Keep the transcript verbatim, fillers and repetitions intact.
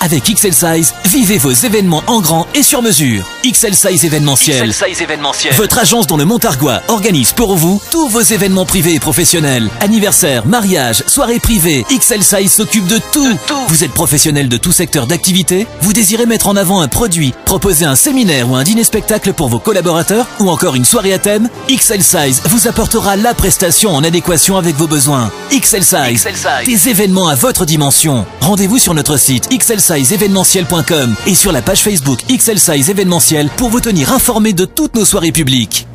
Avec X L Size, vivez vos événements en grand et sur mesure. X L Size événementiel. X L Size événementiel. Votre agence dans le Montargois organise pour vous tous vos événements privés et professionnels. Anniversaire, mariage, soirée privée. X L Size s'occupe de tout. De tout. Vous êtes professionnel de tout secteur d'activité? Vous désirez mettre en avant un produit, proposer un séminaire ou un dîner-spectacle pour vos collaborateurs ou encore une soirée à thème? X L Size vous apportera la prestation en adéquation avec vos besoins. X L Size, X L Size. des événements à votre dimension. Rendez-vous sur notre site x l size événementiel point com et sur la page Facebook X L Size événementiel pour vous tenir informé de toutes nos soirées publiques.